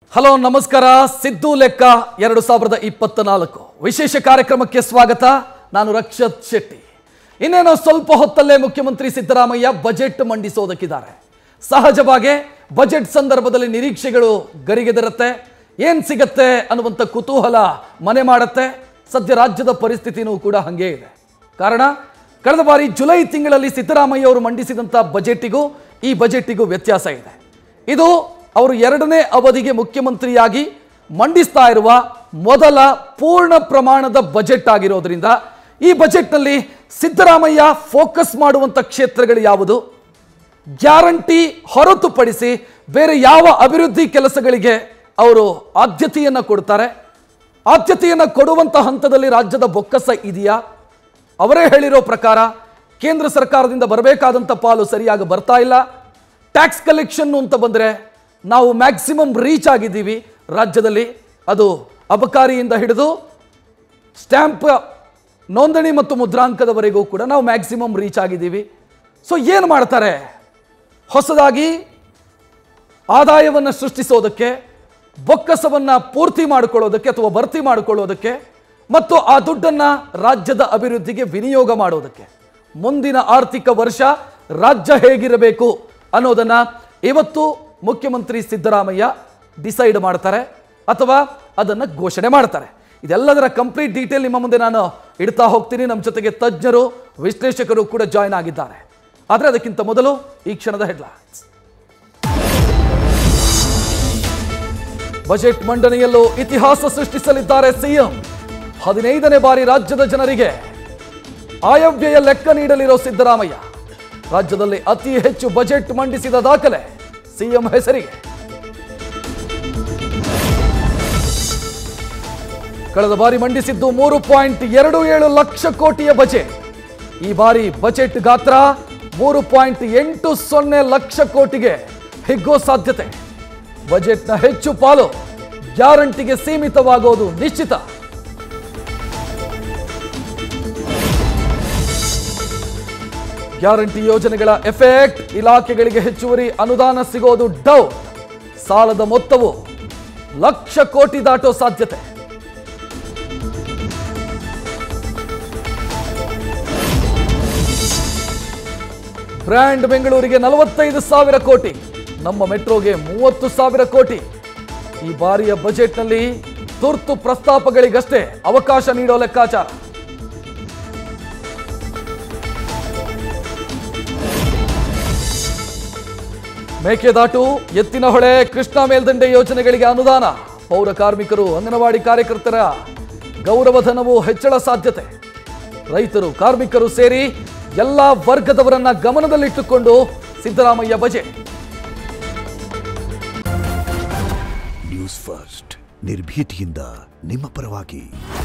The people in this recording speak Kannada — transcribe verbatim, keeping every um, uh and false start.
ಹಲೋ ನಮಸ್ಕಾರ ಸಿದ್ದು ಲೆಕ್ಕ ಎರಡು ಸಾವಿರದ ಇಪ್ಪತ್ತನಾಲ್ಕು ವಿಶೇಷ ಕಾರ್ಯಕ್ರಮಕ್ಕೆ ಸ್ವಾಗತ. ನಾನು ರಕ್ಷತ್ ಶೆಟ್ಟಿ. ಇನ್ನೇನೋ ಸ್ವಲ್ಪ ಹೊತ್ತಲ್ಲೇ ಮುಖ್ಯಮಂತ್ರಿ ಸಿದ್ದರಾಮಯ್ಯ ಬಜೆಟ್ ಮಂಡಿಸೋದಕ್ಕಿದ್ದಾರೆ. ಸಹಜವಾಗಿ ಬಜೆಟ್ ಸಂದರ್ಭದಲ್ಲಿ ನಿರೀಕ್ಷೆಗಳು ಗರಿಗೆದರುತ್ತೆ. ಏನು ಸಿಗತ್ತೆ ಅನ್ನುವಂಥ ಕುತೂಹಲ ಮನೆ ಮಾಡುತ್ತೆ. ಸದ್ಯ ರಾಜ್ಯದ ಪರಿಸ್ಥಿತಿನೂ ಕೂಡ ಹಾಗೇ ಇದೆ. ಕಾರಣ ಕಳೆದ ಬಾರಿ ಜುಲೈ ತಿಂಗಳಲ್ಲಿ ಸಿದ್ದರಾಮಯ್ಯ ಅವರು ಮಂಡಿಸಿದಂಥ ಬಜೆಟಿಗೂ ಈ ಬಜೆಟಿಗೂ ವ್ಯತ್ಯಾಸ ಇದೆ. ಇದು ಅವರು ಎರಡನೇ ಅವಧಿಗೆ ಮುಖ್ಯಮಂತ್ರಿಯಾಗಿ ಮಂಡಿಸ್ತಾ ಇರುವ ಮೊದಲ ಪೂರ್ಣ ಪ್ರಮಾಣದ ಬಜೆಟ್ ಆಗಿರೋದ್ರಿಂದ ಈ ಬಜೆಟ್ನಲ್ಲಿ ಸಿದ್ದರಾಮಯ್ಯ ಫೋಕಸ್ ಮಾಡುವಂಥ ಕ್ಷೇತ್ರಗಳು ಯಾವುದು, ಗ್ಯಾರಂಟಿ ಹೊರತುಪಡಿಸಿ ಬೇರೆ ಯಾವ ಅಭಿವೃದ್ಧಿ ಕೆಲಸಗಳಿಗೆ ಅವರು ಆದ್ಯತೆಯನ್ನು ಕೊಡ್ತಾರೆ, ಆದ್ಯತೆಯನ್ನು ಕೊಡುವಂಥ ಹಂತದಲ್ಲಿ ರಾಜ್ಯದ ಬೊಕ್ಕಸ ಇದೆಯಾ, ಅವರೇ ಹೇಳಿರೋ ಪ್ರಕಾರ ಕೇಂದ್ರ ಸರ್ಕಾರದಿಂದ ಬರಬೇಕಾದಂಥ ಪಾಲು ಸರಿಯಾಗಿ ಬರ್ತಾ ಇಲ್ಲ, ಟ್ಯಾಕ್ಸ್ ಕಲೆಕ್ಷನ್ ಅಂತ ಬಂದರೆ ನಾವು ಮ್ಯಾಕ್ಸಿಮಮ್ ರೀಚ್ ಆಗಿದ್ದೀವಿ ರಾಜ್ಯದಲ್ಲಿ, ಅದು ಅಬಕಾರಿಯಿಂದ ಹಿಡಿದು ಸ್ಟ್ಯಾಂಪ್ ನೋಂದಣಿ ಮತ್ತು ಮುದ್ರಾಂಕದವರೆಗೂ ಕೂಡ ನಾವು ಮ್ಯಾಕ್ಸಿಮಮ್ ರೀಚ್ ಆಗಿದ್ದೀವಿ. ಸೊ ಏನು ಮಾಡ್ತಾರೆ, ಹೊಸದಾಗಿ ಆದಾಯವನ್ನು ಸೃಷ್ಟಿಸೋದಕ್ಕೆ, ಬೊಕ್ಕಸವನ್ನು ಪೂರ್ತಿ ಮಾಡಿಕೊಳ್ಳೋದಕ್ಕೆ ಅಥವಾ ಭರ್ತಿ ಮಾಡಿಕೊಳ್ಳೋದಕ್ಕೆ ಮತ್ತು ಆ ದುಡ್ಡನ್ನು ರಾಜ್ಯದ ಅಭಿವೃದ್ಧಿಗೆ ವಿನಿಯೋಗ ಮಾಡೋದಕ್ಕೆ ಮುಂದಿನ ಆರ್ಥಿಕ ವರ್ಷ ರಾಜ್ಯ ಹೇಗಿರಬೇಕು ಅನ್ನೋದನ್ನು ಇವತ್ತು ಮುಖ್ಯಮಂತ್ರಿ ಸಿದ್ದರಾಮಯ್ಯ ಡಿಸೈಡ್ ಮಾಡ್ತಾರೆ ಅಥವಾ ಅದನ್ನು ಘೋಷಣೆ ಮಾಡ್ತಾರೆ. ಇದೆಲ್ಲದರ ಕಂಪ್ಲೀಟ್ ಡೀಟೇಲ್ ನಿಮ್ಮ ಮುಂದೆ ನಾನು ಇಡ್ತಾ ಹೋಗ್ತೀನಿ. ನಮ್ಮ ಜೊತೆಗೆ ತಜ್ಞರು ವಿಶ್ಲೇಷಕರು ಕೂಡ ಜಾಯ್ನ್ ಆಗಿದ್ದಾರೆ. ಆದರೆ ಅದಕ್ಕಿಂತ ಮೊದಲು ಈ ಕ್ಷಣದ ಹೆಡ್ಲೈನ್ಸ್. ಬಜೆಟ್ ಮಂಡನೆಯಲ್ಲೂ ಇತಿಹಾಸ ಸೃಷ್ಟಿಸಲಿದ್ದಾರೆ ಸಿಎಂ. ಹದಿನೈದನೇ ಬಾರಿ ರಾಜ್ಯದ ಜನರಿಗೆ ಆಯವ್ಯಯ ಲೆಕ್ಕ ನೀಡಲಿರೋ ಸಿದ್ದರಾಮಯ್ಯ. ರಾಜ್ಯದಲ್ಲಿ ಅತಿ ಹೆಚ್ಚು ಬಜೆಟ್ ಮಂಡಿಸಿದ ದಾಖಲೆ ಸಿಎಂ ಹೆಸರಿಗೆ. ಕಳೆದ ಬಾರಿ ಮಂಡಿಸಿದ್ದು ಮೂರು ಪಾಯಿಂಟ್ ಎರಡು ಏಳು ಲಕ್ಷ ಕೋಟಿಯ ಬಜೆಟ್. ಈ ಬಾರಿ ಬಜೆಟ್ ಗಾತ್ರ ಮೂರು ಪಾಯಿಂಟ್ ಎಂಟು ಸೊನ್ನೆ ಲಕ್ಷ ಕೋಟಿಗೆ ಹಿಗ್ಗೋ ಸಾಧ್ಯತೆ. ಬಜೆಟ್ನ ಹೆಚ್ಚು ಪಾಲು ಗ್ಯಾರಂಟಿಗೆ ಸೀಮಿತವಾಗೋದು ನಿಶ್ಚಿತ. ಗ್ಯಾರಂಟಿ ಯೋಜನೆಗಳ ಎಫೆಕ್ಟ್, ಇಲಾಖೆಗಳಿಗೆ ಹೆಚ್ಚುವರಿ ಅನುದಾನ ಸಿಗೋದು ಡೌಟ್. ಸಾಲದ ಮೊತ್ತವು ಲಕ್ಷ ಕೋಟಿ ದಾಟೋ ಸಾಧ್ಯತೆ. ಬ್ರ್ಯಾಂಡ್ ಬೆಂಗಳೂರಿಗೆ ನಲವತ್ತೈದು ಸಾವಿರ ಕೋಟಿ, ನಮ್ಮ ಮೆಟ್ರೋಗೆ ಮೂವತ್ತು ಸಾವಿರ ಕೋಟಿ. ಈ ಬಾರಿಯ ಬಜೆಟ್ನಲ್ಲಿ ತುರ್ತು ಪ್ರಸ್ತಾಪಗಳಿಗಷ್ಟೇ ಅವಕಾಶ ನೀಡೋ ಲೆಕ್ಕಾಚಾರ. ಮೇಕೆದಾಟು, ಎತ್ತಿನಹೊಳೆ, ಕೃಷ್ಣಾ ಮೇಲ್ದಂಡೆ ಯೋಜನೆಗಳಿಗೆ ಅನುದಾನ. ಪೌರ ಕಾರ್ಮಿಕರು, ಅಂಗನವಾಡಿ ಕಾರ್ಯಕರ್ತರ ಗೌರವಧನವು ಹೆಚ್ಚಳ ಸಾಧ್ಯತೆ. ರೈತರು, ಕಾರ್ಮಿಕರು ಸೇರಿ ಎಲ್ಲ ವರ್ಗದವರನ್ನ ಗಮನದಲ್ಲಿಟ್ಟುಕೊಂಡು ಸಿದ್ದರಾಮಯ್ಯ ಬಜೆಟ್. ನ್ಯೂಸ್ ಫಸ್ಟ್ ನಿರ್ಭೀತಿಯಿಂದ ನಿಮ್ಮ ಪರವಾಗಿ.